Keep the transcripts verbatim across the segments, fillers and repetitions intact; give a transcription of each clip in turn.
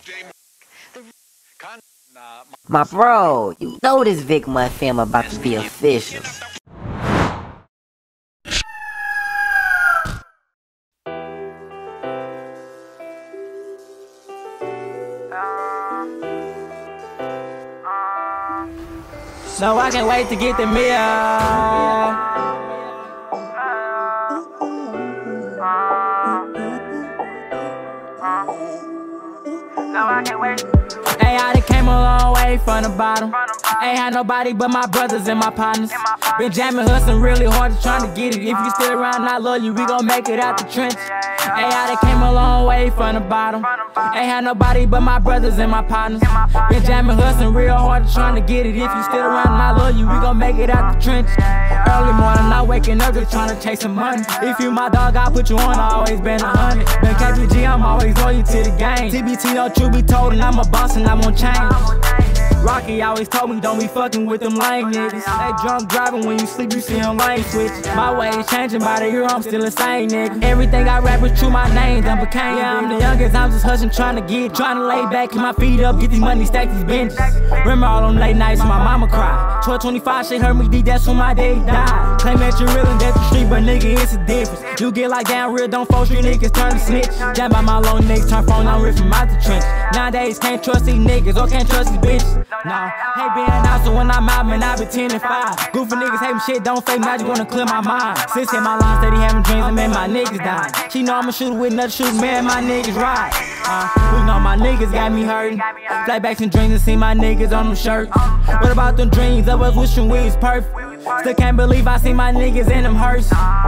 My bro, you know this VickMontFIlms about to be official. So I can't wait to get the meal. No, I can't wait. Hey, I done came a long way from the bottom. Ain't had nobody but my brothers and my partners. Been jamming, hustling really hard, trying to get it. If you still around, I love you, we gon' make it out the trench. Hey, I done came a long way from the bottom. Ain't had nobody but my brothers and my partners. Been jamming, hustling real hard, trying to get it. If you still around, I love you, we gon' make it out the trench. Early morning, I waking up just trying to chase some money. If you my dog, I put you on, I always been a hundred. Been K P G, I'm always loyal to the game. T B T, don't you be told, and I'm a boss and I'm on change. Rocky always told me don't be fucking with them lame niggas. They drunk driving, when you sleep you see them lane switch. My way is changing, by the year I'm still the same nigga. Everything I rap is true, my name done became. Yeah, I'm the youngest, I'm just hustling, trying to get, trying to lay back, keep my feet up, get these money, stack these benches. Remember all them late nights when my mama cried. twelve twenty-five, shit hurt me deep, that's when my daddy died. Claim that you real and that's the street, but nigga, it's a difference. You get like down real, don't fall street niggas turn to snitch. Jam by my long niggas, turn phone on rip from out the trench. Nowadays can't trust these niggas or can't trust these bitches. Nah, hate being out, so when I'm out, man, I be ten and five. Goofy niggas hate me, shit don't fake me, I just wanna clear my mind. Sis hit my line, steady having dreams, and man, my niggas dying. She know I'm a shooter with another shooter, man, my niggas ride. Uh, we know my niggas got me hurting. Flashbacks and dreams and see my niggas on them shirts. What about them dreams? I was wishing we was perfect. Still can't believe I see my niggas in them hearse.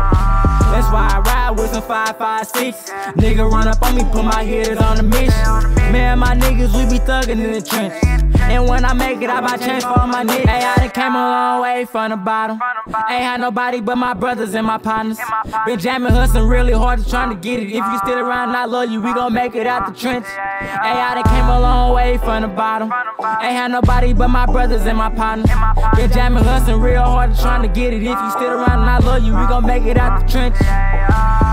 That's why I ride with some five five six. Nigga run up on me, put my hitters on the mission. Man, my niggas, we be thuggin' in the trench. And when I make it, I buy chains for all my niggas. Hey, I done came a long way from the bottom. Ain't had nobody but my brothers and my partners. Been jamming, hustling really hard, trying to get it. If you still around, I love you, we gon' make it out the trench. Hey, I done came a long way from the bottom. Ain't had nobody but my brothers and my partners. Been jamming, hustling real hard, trying to get it. If you still around, I love you, we gon' make it out the trench.